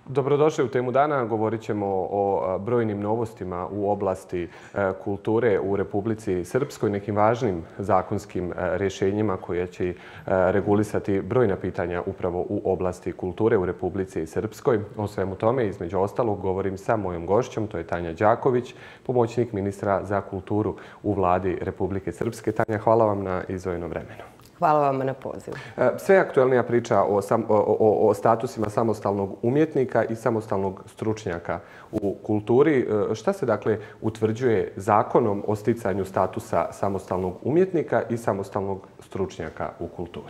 Dobrodošli u Temu dana. Govorit ćemo o brojnim novostima u oblasti kulture u Republici Srpskoj, nekim važnim zakonskim rješenjima koje će regulisati brojna pitanja upravo u oblasti kulture u Republici Srpskoj. O svemu tome, između ostalog, govorim sa mojom gošćom, to je Tanja Đaković, pomoćnik ministra za kulturu u Vladi Republike Srpske. Tanja, hvala vam na izdvojenom vremenu. Hvala vam na pozivu. Sve aktuelnija priča o statusima samostalnog umjetnika i samostalnog stručnjaka u kulturi. Šta se dakle utvrđuje zakonom o sticanju statusa samostalnog umjetnika i samostalnog stručnjaka u kulturi?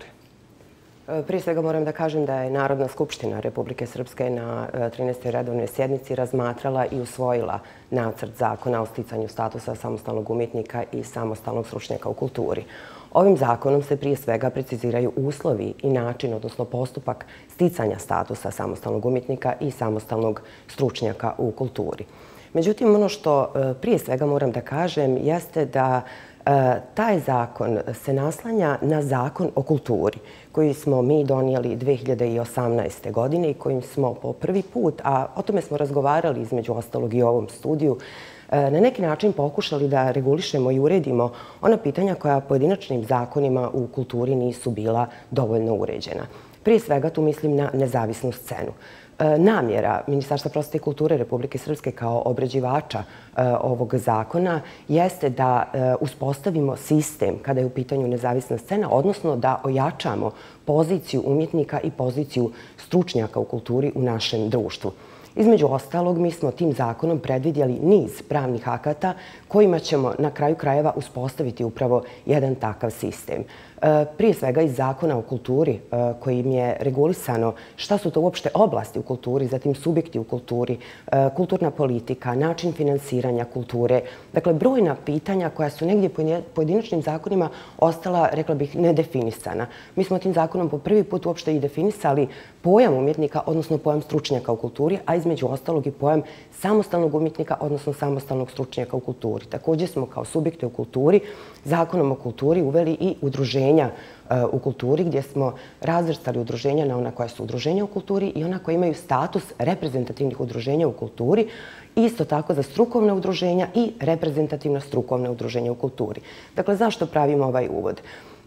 Prije svega moram da kažem da je Narodna skupština Republike Srpske na 13. redovnoj sjednici razmatrala i usvojila nacrt zakona o sticanju statusa samostalnog umjetnika i samostalnog stručnjaka u kulturi. Ovim zakonom se prije svega preciziraju uslovi i način, odnosno postupak sticanja statusa samostalnog umjetnika i samostalnog stručnjaka u kulturi. Međutim, ono što prije svega moram da kažem jeste da taj zakon se naslanja na Zakon o kulturi koji smo mi donijeli 2018. godine i kojim smo po prvi put, a o tome smo razgovarali između ostalog i u ovom studiju, na neki način pokušali da regulišemo i uredimo ona pitanja koja pojedinačnim zakonima u kulturi nisu bila dovoljno uređena. Prije svega tu mislim na nezavisnu scenu. Namjera Ministarstva prosvete i kulture Republike Srpske kao obrađivača ovog zakona jeste da uspostavimo sistem kada je u pitanju nezavisna scena, odnosno da ojačamo poziciju umjetnika i poziciju stručnjaka u kulturi u našem društvu. Između ostalog, mi smo tim zakonom predvidjeli niz pravnih akata kojima ćemo na kraju krajeva uspostaviti upravo jedan takav sistem. Prije svega iz Zakona o kulturi kojim je regulisano šta su to uopšte oblasti u kulturi, zatim subjekti u kulturi, kulturna politika, način finansiranja kulture. Dakle, brojna pitanja koja su negdje pojedinačnim zakonima ostala, rekla bih, nedefinisana. Mi smo tim zakonom po prvi put uopšte i definisali pojam umjetnika, odnosno pojam stručnjaka u kulturi, a između ostalog i pojam samostalnog umjetnika, odnosno samostalnog stručnjaka u kulturi. Također smo kao subjekte u kulturi Zakonom o kulturi uveli i udruženja u kulturi gdje smo razvrstali udruženja na ona koja su udruženja u kulturi i ona koja imaju status reprezentativnih udruženja u kulturi, isto tako za strukovna udruženja i reprezentativna strukovna udruženja u kulturi. Dakle, zašto pravimo ovaj uvod?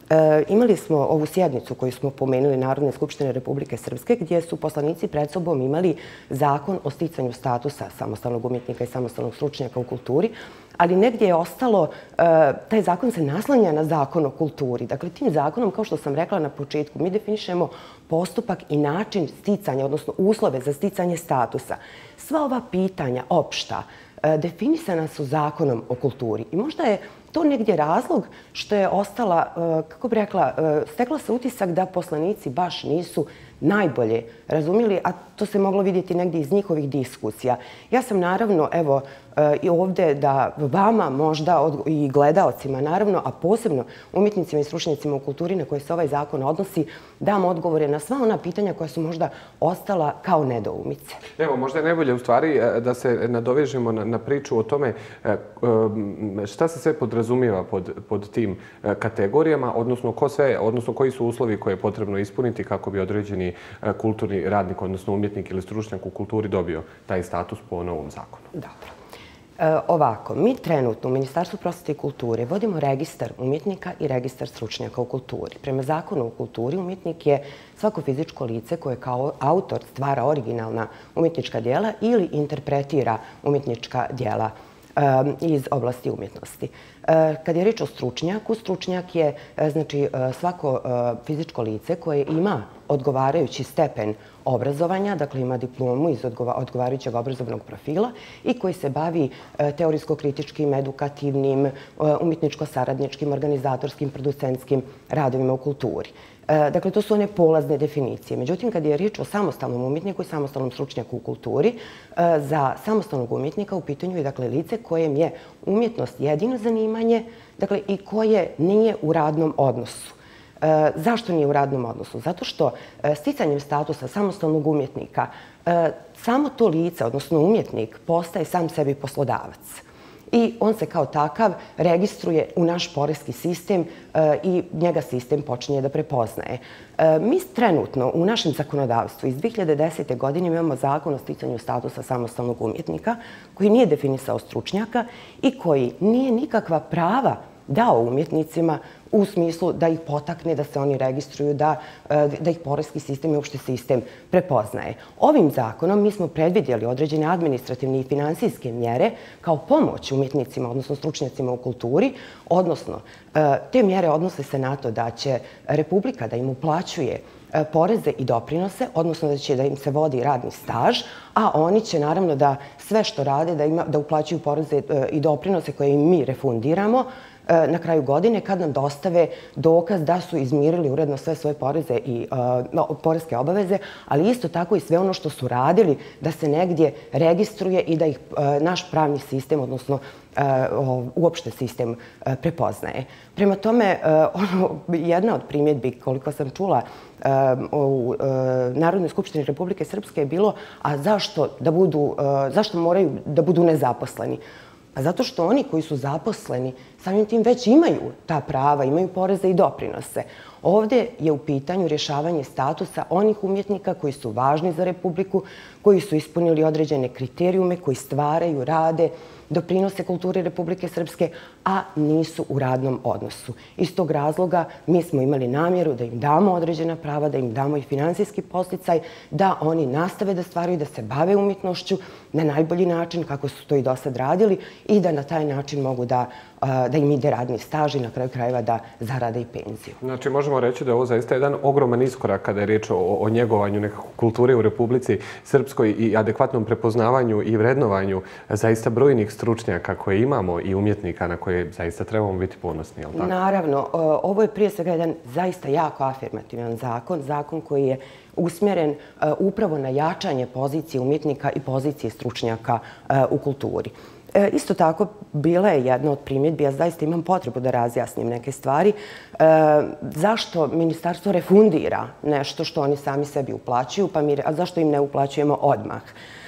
Imali smo ovu sjednicu koju smo pomenuli Narodne skupštine Republike Srpske gdje su poslanici pred sobom imali zakon o sticanju statusa samostalnog umjetnika i samostalnog stručnjaka u kulturi, ali negdje je ostalo, taj zakon se naslanja na Zakon o kulturi. Dakle, tim zakonom, kao što sam rekla na početku, mi definišemo postupak i način sticanja, odnosno uslove za sticanje statusa. Sva ova pitanja opšta definisana su Zakonom o kulturi i možda je to negdje razlog što je ostala, kako bih rekla, stekla se utisak da poslanici baš nisu najbolje razumjeli, a to se moglo vidjeti negdje iz njihovih diskusija. Ja sam naravno, evo, i ovdje da vama možda i gledaocima, naravno, a posebno umjetnicima i stručnjacima u kulturi na koje se ovaj zakon odnosi, dam odgovore na sva ona pitanja koja su možda ostala kao nedoumice. Evo, možda je najbolje u stvari da se nadovežemo na priču o tome šta se sve podrazumijeva pod tim kategorijama, odnosno koji su uslovi koje je potrebno ispuniti kako bi određeni kulturni radnik, odnosno umjetnik ili stručnjak u kulturi dobio taj status po novom zakonu. Dobro. Ovako, mi trenutno u Ministarstvu prosvete i kulture vodimo registar umjetnika i registar stručnjaka u kulturi. Prema Zakonu o kulturi umjetnik je svako fizičko lice koje kao autor stvara originalna umjetnička djela ili interpretira umjetnička djela iz oblasti umjetnosti. Kad je riječ o stručnjaku, stručnjak je znači svako fizičko lice koje ima odgovarajući stepen obrazovanja, dakle ima diplomu iz odgovarajućeg obrazovnog profila i koji se bavi teorijsko-kritičkim, edukativnim, umjetničko-saradničkim, organizatorskim, producentskim radovima u kulturi. Dakle, to su one polazne definicije. Međutim, kad je riječ o samostalnom umjetniku i samostalnom stručnjaku u kulturi, za samostalnog umjetnika u pitanju je dakle lice kojem je umjetnost jedino zanimanje, dakle i koje nije u radnom odnosu. Zašto nije u radnom odnosu? Zato što sticanjem statusa samostalnog umjetnika samo to lice, odnosno umjetnik, postaje sam sebi poslodavac. i on se kao takav registruje u naš poreski sistem i njega sistem počinje da prepoznaje. Mi trenutno u našem zakonodavstvu iz 2010. godine imamo zakon o sticanju statusa samostalnog umjetnika koji nije definisao stručnjaka i koji nije nikakva prava dao umjetnicima u smislu da ih potakne, da se oni registruju, da ih poreski sistem i uopšte sistem prepoznaje. Ovim zakonom mi smo predvidjeli određene administrativne i finansijske mjere kao pomoć umjetnicima, odnosno stručnjacima u kulturi, odnosno te mjere odnose se na to da će Republika da im uplaćuje poreze i doprinose, odnosno da im se vodi radni staž, a oni će naravno da sve što rade da uplaćuju poreze i doprinose koje im mi refundiramo na kraju godine kad nam dostave dokaz da su izmirili uredno sve svoje poreze i poreske obaveze, ali isto tako i sve ono što su radili da se negdje registruje i da ih naš pravni sistem, odnosno uopšte sistem prepoznaje. Prema tome, jedna od primjedbi, koliko sam čula u Narodnoj skupštini Republike Srpske je bilo, a zašto moraju da budu nezaposleni? Pa zato što oni koji su zaposleni samim tim već imaju ta prava, imaju poreze i doprinose. Ovdje je u pitanju rješavanje statusa onih umjetnika koji su važni za Republiku, koji su ispunili određene kriterijume, koji stvaraju, rade, doprinose kulturi Republike Srpske, a nisu u radnom odnosu. Iz tog razloga mi smo imali namjeru da im damo određena prava, da im damo i finansijski podsticaj, da oni nastave da stvaraju, da se bave umjetnošću na najbolji način kako su to i do sad radili i da na taj način mogu da im ide radni staž i na kraju krajeva da zarade i penziju. Znači, možemo reći da je ovo zaista jedan ogroman iskorak kada je riječ o njegovanju nekakve kulture u Republici Srpskoj i adekvatnom prepoznavanju i vrednovanju zaista brojnih stručnjaka koje imamo i umjetnika na koje zaista trebamo biti ponosni, jel' tako? Naravno, ovo je prije svega jedan zaista jako afirmativan zakon koji je usmjeren upravo na jačanje pozicije umjetnika i pozicije stručnjaka u kulturi. Isto tako, bila je jedna od primjedbi, ja zaista imam potrebu da razjasnim neke stvari, zašto ministarstvo refundira nešto što oni sami sebi uplaćuju, a zašto im ne uplaćujemo odmah?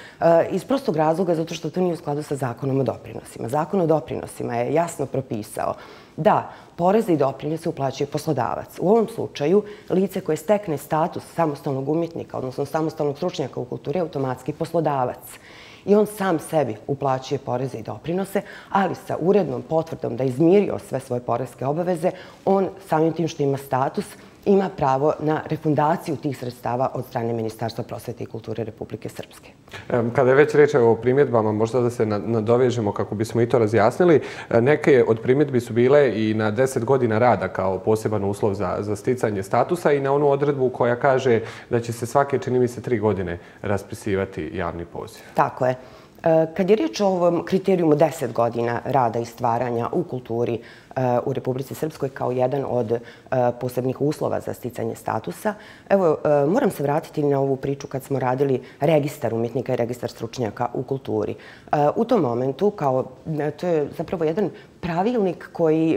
Iz prostog razloga, zato što to nije u skladu sa zakonom o doprinosima. Zakon o doprinosima je jasno propisao da poreze i doprinose uplaćuje poslodavac. U ovom slučaju, lice koje stekne status samostalnog umjetnika, odnosno samostalnog stručnjaka u kulturi, je automatski poslodavac. I on sam sebi uplaćuje poreze i doprinose, ali sa urednom potvrdom da je izmirio sve svoje poreske obaveze, on samim tim što ima status, ima pravo na refundaciju tih sredstava od strane Ministarstva prosvete i kulture Republike Srpske. Kada je već reč o primjedbama, možda da se nadovežemo kako bismo i to razjasnili. Neke od primjedbi su bile i na 10 godina rada kao poseban uslov za sticanje statusa i na onu odredbu koja kaže da će se svake, čini mi se, 3 godine raspisivati javni poziv. Tako je. Kad je riječ o ovom kriterijumu 10 godina rada i stvaranja u kulturi u Republici Srpskoj kao jedan od posebnih uslova za sticanje statusa, evo, moram se vratiti na ovu priču kad smo radili registar umjetnika i registar stručnjaka u kulturi. U tom momentu, to je zapravo jedan pravilnik koji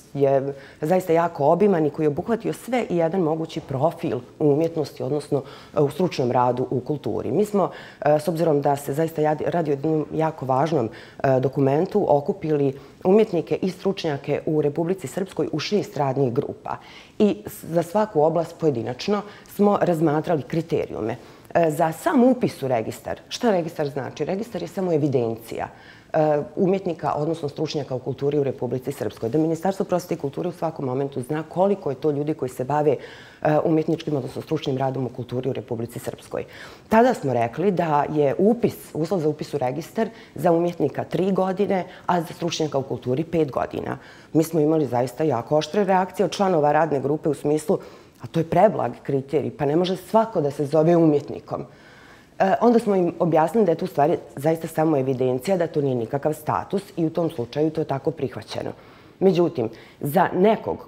je zaista jako obiman i koji je obuhvatio sve i jedan mogući profil u umjetnosti, odnosno u stručnom radu u kulturi. Mi smo, s obzirom da se zaista radi o jednom jako važnom dokumentu, okupili umjetnike i stručnjake u Republici Srpskoj u 6 radnih grupa. I za svaku oblast pojedinačno smo razmatrali kriterijume. Za sam upis u registar, šta registar znači? Registar je samo evidencija umjetnika, odnosno stručnjaka u kulturi u Republici Srpskoj. Da Ministarstvo prosvete i kulture u svakom momentu zna koliko je to ljudi koji se bave umjetničkim, odnosno stručnim radom u kulturi u Republici Srpskoj. Tada smo rekli da je uslov za upis u registar za umjetnika 3 godine, a za stručnjaka u kulturi 5 godina. Mi smo imali zaista jako oštre reakcije od članova radne grupe u smislu, a to je preblag kriterij, pa ne može svako da se zove umjetnikom. Onda smo im objasnili da je tu stvari zaista samo evidencija, da to nije nikakav status i u tom slučaju to je tako prihvaćeno. Međutim, za nekog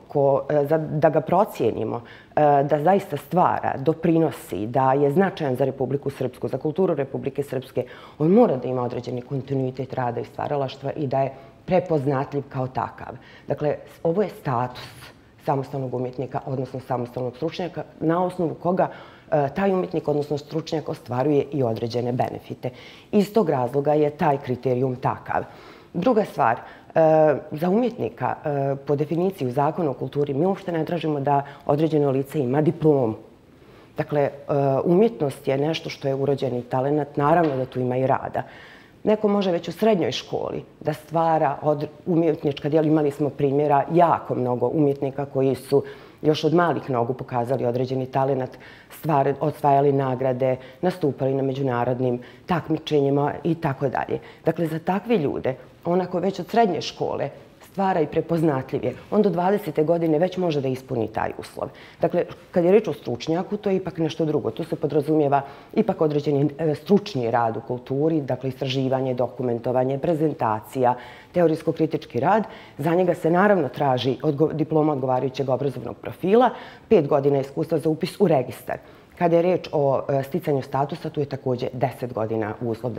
da ga procijenimo, da zaista stvara, doprinosi, da je značajan za Republiku Srpsku, za kulturu Republike Srpske, on mora da ima određeni kontinuitet rada i stvaralaštva i da je prepoznatljiv kao takav. Dakle, ovo je status samostalnog umjetnika, odnosno samostalnog stručnjaka, na osnovu koga taj umjetnik, odnosno stručnjak, ostvaruje i određene benefite. Iz tog razloga je taj kriterijum takav. Druga stvar, za umjetnika, po definiciji u Zakonu o kulturi, mi uopšte ne tražimo da određeno lice ima diplomu. Dakle, umjetnost je nešto što je urođeni talenat, naravno da tu ima i rada. Neko može već u srednjoj školi da stvara umjetnička djela. Imali smo primjera jako mnogo umjetnika koji su još od malih nogu pokazali određeni talenat, osvajali nagrade, nastupali na međunarodnim takmičenjima i tako dalje. Dakle, za takve ljude, onako već od srednje škole stvara i prepoznatljiv je, on do 20. godine već može da ispuni taj uslov. Dakle, kad je reč o stručnjaku, to je ipak nešto drugo. Tu se podrazumijeva ipak određeni stručni rad u kulturi, dakle istraživanje, dokumentovanje, prezentacija, teorijsko-kritički rad. Za njega se naravno traži diploma odgovarajućeg obrazovnog profila, 5 godina iskustva za upis u registar. Kada je reč o sticanju statusa, tu je također 10 godina uslov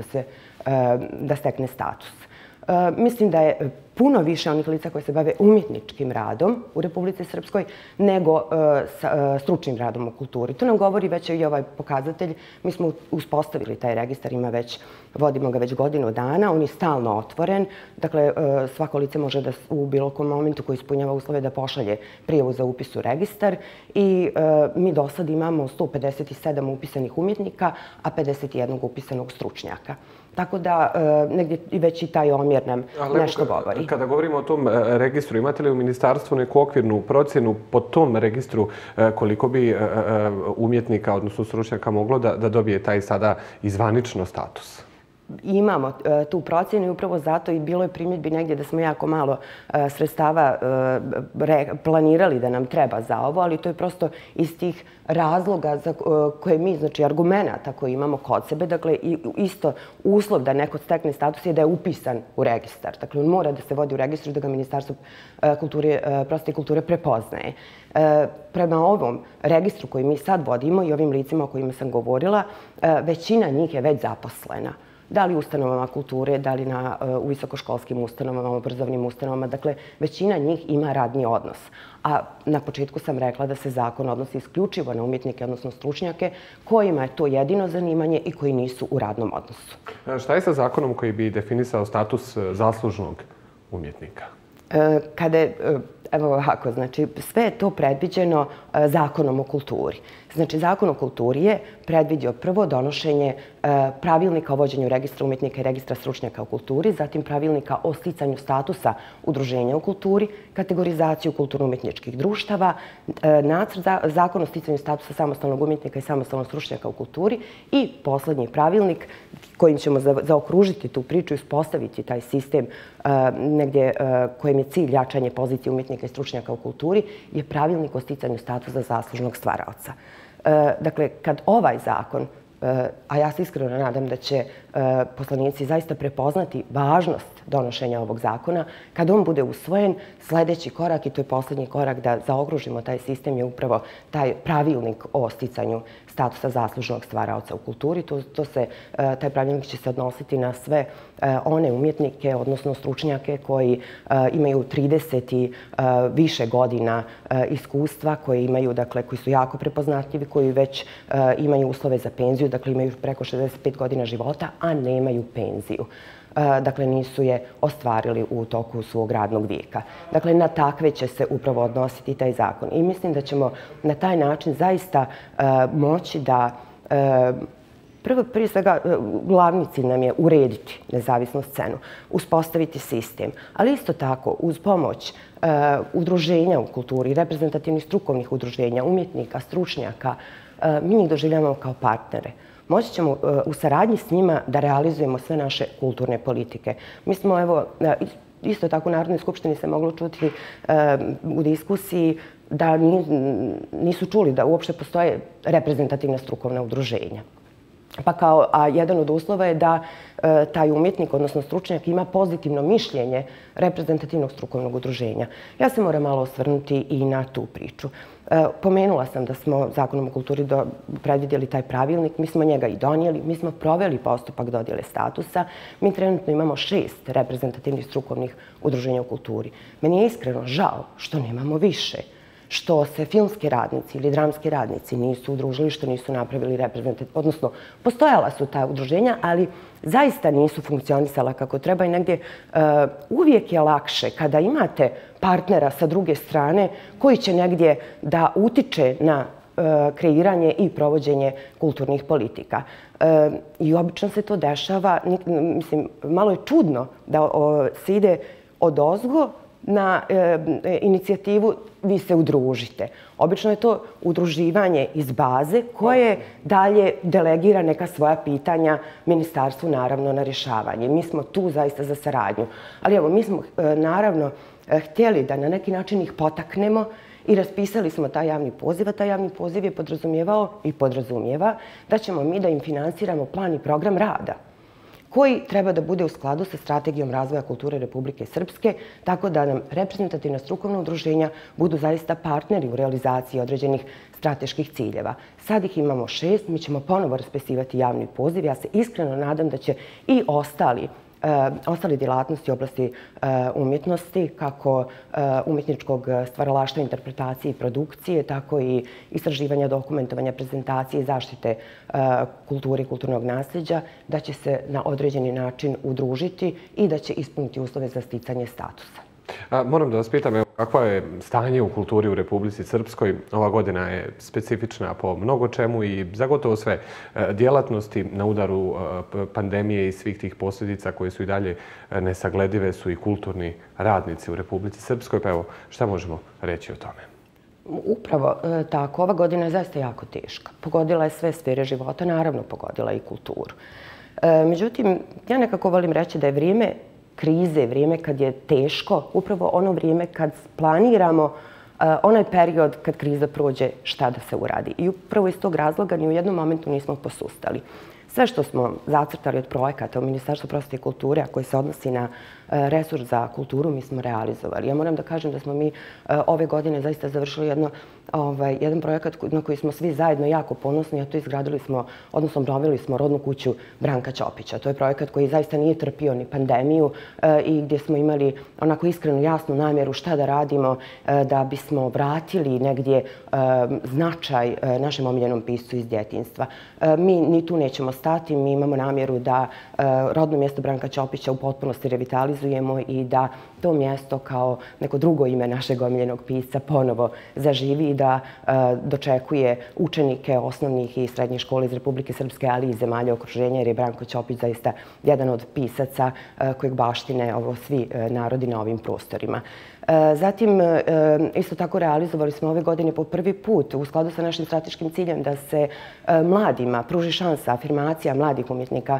da stekne status. Mislim da je puno više onih lica koji se bave umjetničkim radom u Republici Srpskoj nego stručnim radom u kulturi. To nam govori već i ovaj pokazatelj. Mi smo uspostavili taj registar, vodimo ga već godinu dana, on je stalno otvoren. Dakle, svako lice može da u bilo kom momentu koji ispunjava uslove da pošalje prijavu za upis u registar i mi do sad imamo 157 upisanih umjetnika, a 51 upisanog stručnjaka. Tako da negdje već i taj omjer nam nešto govori. Kada govorimo o tom registru, imate li u ministarstvu neku okvirnu procjenu po tom registru koliko bi umjetnika, odnosno stručnjaka, moglo da dobije taj sada izvanično status? Imamo tu procjenu i upravo zato i bilo je primjedbi negdje da smo jako malo sredstava planirali da nam treba za ovo, ali to je prosto iz tih razloga za koje mi, znači argumenata koje imamo kod sebe, dakle isto uslov da neko stekne status je da je upisan u registar. Dakle, on mora da se vodi u registru da ga Ministarstvo prosvete i kulture prepoznaje. Prema ovom registru koji mi sad vodimo i ovim licima o kojima sam govorila, većina njih je već zaposlena. Da li u ustanovama kulture, da li u visokoškolskim ustanovama, obrazovnim ustanovama. Dakle, većina njih ima radni odnos. A na početku sam rekla da se zakon odnosi isključivo na umjetnike, odnosno stručnjake, kojima je to jedino zanimanje i koji nisu u radnom odnosu. Šta je sa zakonom koji bi definisao status zaslužnog umjetnika? Evo ovako, znači sve je to predviđeno Zakonom o kulturi. Znači, Zakon o kulturi je predvidio prvo donošenje pravilnika o vođenju registra umjetnika i registra stručnjaka u kulturi, zatim pravilnika o sticanju statusa udruženja u kulturi, kategorizaciju kulturno-umjetničkih društava, nacrt Zakon o sticanju statusa samostalnog umjetnika i samostalnog stručnjaka u kulturi i poslednji pravilnik kojim ćemo zaokružiti tu priču i uspostaviti taj sistem negdje kojem je cilj jačanje pozicije umjetnika i stručnjaka u kulturi, je pravilnik o sticanju statusa zaslužnog stvaraoca. Dakle, kad ovaj zakon, a ja se iskreno nadam da će poslanici zaista prepoznati važnost donošenja ovog zakona, kad on bude usvojen, sljedeći korak, i to je posljednji korak da zaokružimo taj sistem, je upravo taj pravilnik o sticanju statusa zaslužnog stvaraoca u kulturi. Taj pravilnik će se odnositi na sve one umjetnike, odnosno stručnjake koji imaju 30 i više godina iskustva, koji su jako prepoznatljivi, koji već imaju uslove za penziju, dakle imaju preko 65 godina života, a nemaju penziju. Dakle, nisu je ostvarili u toku svog radnog vijeka. Dakle, na takve će se upravo odnositi taj zakon. I mislim da ćemo na taj način zaista moći da prije svega, glavni cilj nam je urediti nezavisnu scenu, uspostaviti sistem, ali isto tako uz pomoć udruženja u kulturi, reprezentativnih strukovnih udruženja, umjetnika, stručnjaka, mi njih doživljavamo kao partnere. Moći ćemo u saradnji s njima da realizujemo sve naše kulturne politike. Mi smo, evo, isto tako u Narodnoj skupštini se moglo čuti u diskusiji da nisu čuli da uopšte postoje reprezentativna strukovna udruženja. A jedan od uslova je da taj umjetnik, odnosno stručnjak, ima pozitivno mišljenje reprezentativnog strukovnog udruženja. Ja se moram malo osvrnuti i na tu priču. Pomenula sam da smo Zakonom o kulturi predvidjeli taj pravilnik, mi smo njega i donijeli, mi smo proveli postupak dodjele statusa, mi trenutno imamo 6 reprezentativnih strukovnih udruženja u kulturi. Meni je iskreno žao što nemamo više. što se filmski radnici ili dramski radnici nisu udružili, što nisu napravili reprezentativno, odnosno postojala su ta udruženja, ali zaista nisu funkcionisala kako treba i negdje uvijek je lakše kada imate partnera sa druge strane koji će negdje da utiče na kreiranje i provođenje kulturnih politika. I obično se to dešava, mislim, malo je čudno da se ide odozgo na inicijativu vi se udružite. Obično je to udruživanje iz baze koje dalje delegira neka svoja pitanja ministarstvu naravno na rješavanje. Mi smo tu zaista za saradnju. Ali evo, mi smo naravno htjeli da na neki način ih potaknemo i raspisali smo taj javni poziv, a taj javni poziv je podrazumijevao i podrazumijeva da ćemo mi da im finansiramo plan i program rada koji treba da bude u skladu sa Strategijom razvoja kulture Republike Srpske, tako da nam reprezentativna strukovna udruženja budu zaista partneri u realizaciji određenih strateških ciljeva. Sad ih imamo 6, mi ćemo ponovo raspisivati javni poziv. Ja se iskreno nadam da će i ostali djelatnosti u oblasti umjetnosti, kako umjetničkog stvaralaštva, interpretacije i produkcije, tako i istraživanja, dokumentovanja, prezentacije i zaštite kulture i kulturnog nasljeđa, da će se na određeni način udružiti i da će ispuniti uslove za sticanje statusa. Moram da vas pitam, kakvo je stanje u kulturi u Republici Srpskoj? Ova godina je specifična po mnogo čemu i za gotovo sve djelatnosti na udaru pandemije i svih tih posljedica koje su i dalje nesagledive su i kulturni radnici u Republici Srpskoj. Pa evo, šta možemo reći o tome? Upravo tako. Ova godina je zaista jako teška. Pogodila je sve sfere života, naravno pogodila i kulturu. Međutim, ja nekako volim reći da je vrijeme krize, vrijeme kad je teško, upravo ono vrijeme kad planiramo onaj period kad kriza prođe šta da se uradi. I upravo iz tog razloga ni u jednom momentu nismo posustali. Sve što smo zacrtali od projekata u Ministarstvu prosvete i kulture, a koji se odnosi na resurs za kulturu, mi smo realizovali. Ja moram da kažem da smo mi ove godine zaista završili jedan projekat na koji smo svi zajedno jako ponosni, a to izgradili smo, odnosno obnovili smo rodnu kuću Branka Ćopića. To je projekat koji zaista nije trpio ni pandemiju i gdje smo imali onako iskrenu, jasnu namjeru šta da radimo da bismo vratili negdje značaj našem omiljenom piscu iz djetinjstva. Mi ni tu nećemo stati, mi imamo namjeru da rodno mjesto Branka Ćopića u potpunosti revitalizujemo i da to mjesto kao neko drugo ime našeg omiljenog pisca ponovo zaživi i da dočekuje učenike osnovnih i srednjih škola iz Republike Srpske, ali i zemalja okruženja, jer je Branko Ćopić zaista jedan od pisaca kojeg baštine svi narodi na ovim prostorima. Zatim, isto tako realizovali smo ove godine po prvi put u skladu sa našim strateškim ciljem da se mladima pruži šansa, afirmacija mladih umjetnika.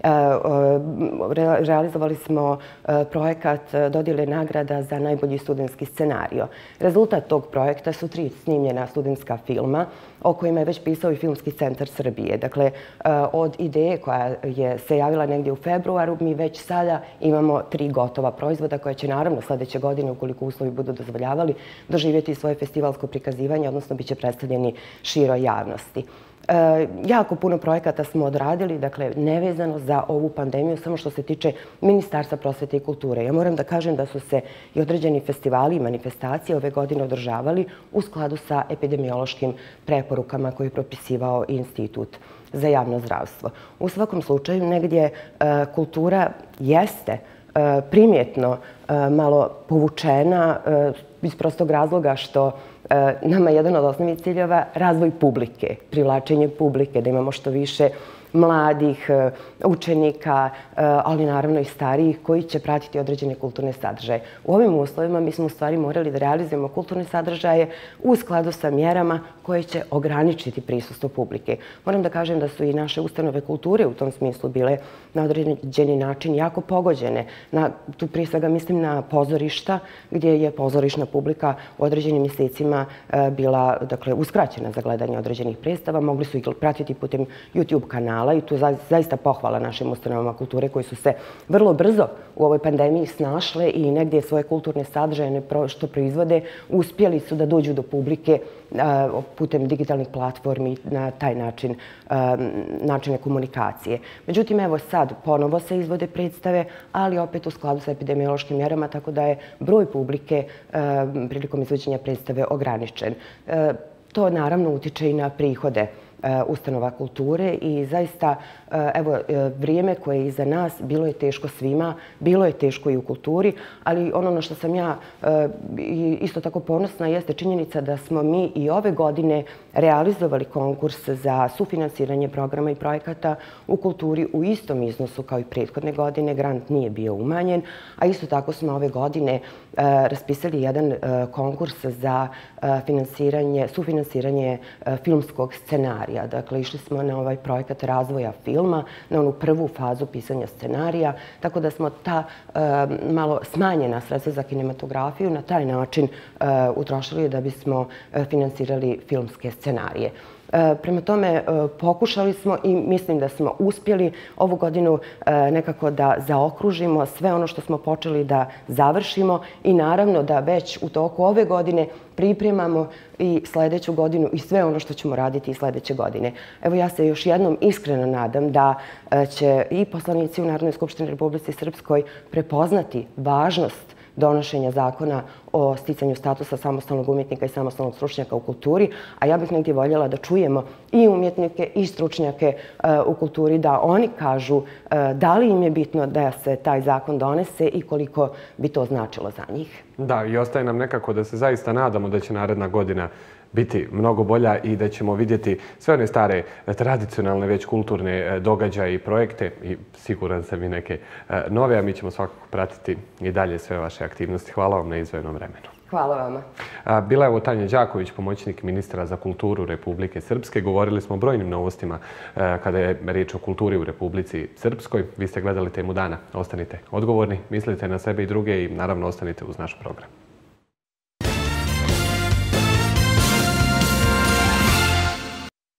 Realizovali smo projekat dodjele nagrada za najbolji studentski scenario. Rezultat tog projekta su 3 snimljena studentska filma o kojima je već pisao i Filmski centar Srbije. Dakle, od ideje koja se javila negdje u februaru, mi već sada imamo 3 gotova proizvoda koja će naravno sljedeće godine, ukoliko uslovi budu dozvoljavali, doživjeti svoje festivalsko prikazivanje, odnosno bit će predstavljeni široj javnosti. Jako puno projekata smo odradili, dakle, nevezano za ovu pandemiju, samo što se tiče Ministarstva prosvete i kulture. Ja moram da kažem da su se i određeni festivali i manifestacije ove godine održavali u skladu sa epidemiološkim preporukama koje je propisivao Institut za javno zdravstvo. U svakom slučaju, negdje kultura jeste primjetno malo povučena iz prostog razloga što nama je jedan od osnovnih ciljeva razvoj publike, privlačenje publike, da imamo što više mladih učenika, ali naravno i starijih koji će pratiti određene kulturne sadržaje. U ovim uslovima mi smo u stvari morali da realizujemo kulturne sadržaje u skladu sa mjerama koje će ograničiti prisustvo publike. Moram da kažem da su i naše ustanove kulture u tom smislu bile na određeni način jako pogođene. Tu prije svega mislim na pozorišta gdje je pozorišna publika u određenim mjesecima bila uskraćena za gledanje određenih predstava. Mogli su ih pratiti putem YouTube kanala i tu zaista pohvala našim ustanovama kulture koji su se vrlo brzo u ovoj pandemiji snašle i negdje svoje kulturne sadržaje što proizvode uspjeli su da dođu do publike putem digitalnih platformi na taj načine komunikacije. Međutim, evo sad ponovo se izvode predstave, ali opet u skladu sa epidemiološkim mjerama, tako da je broj publike prilikom izvođenja predstave ograničen. ograničen. To naravno utiče i na prihode ustanova kulture i zaista, evo, vrijeme koje je iza nas, bilo je teško svima, bilo je teško i u kulturi, ali ono na što sam ja isto tako ponosna jeste činjenica da smo mi i ove godine realizovali konkurs za sufinansiranje programa i projekata u kulturi u istom iznosu kao i prethodne godine. Grant nije bio umanjen, a isto tako smo ove godine raspisali jedan konkurs za sufinansiranje filmskog scenarija. Dakle, išli smo na ovaj projekat razvoja filma, na onu prvu fazu pisanja scenarija, tako da smo ta malo smanjena sredstva za kinematografiju na taj način utrošili da bismo finansirali filmske scenarije. Prema tome, pokušali smo i mislim da smo uspjeli ovu godinu nekako da zaokružimo sve ono što smo počeli da završimo i naravno da već u toku ove godine pripremamo i sljedeću godinu i sve ono što ćemo raditi i sljedeće godine. Evo, ja se još jednom iskreno nadam da će i poslanici u Narodnoj skupštini Republike Srpskoj prepoznati važnost donošenja zakona o sticanju statusa samostalnog umjetnika i samostalnog stručnjaka u kulturi, a ja bih negdje voljela da čujemo i umjetnike i stručnjake u kulturi da oni kažu da li im je bitno da se taj zakon donese i koliko bi to značilo za njih. Da, i ostaje nam nekako da se zaista nadamo da će naredna godina biti mnogo bolja i da ćemo vidjeti sve one stare, tradicionalne, već kulturne događaje i projekte i siguran sam i neke nove, a mi ćemo svakako pratiti i dalje sve vaše aktivnosti. Hvala vam na izdvojenom vremenu. Hvala vama. Bila je ovo Tanja Đaković, pomoćnik ministra za kulturu Republike Srpske. Govorili smo o brojnim novostima kada je riječ o kulturi u Republici Srpskoj. Vi ste gledali Temu dana. Ostanite odgovorni, mislite na sebe i druge i naravno ostanite uz naš program.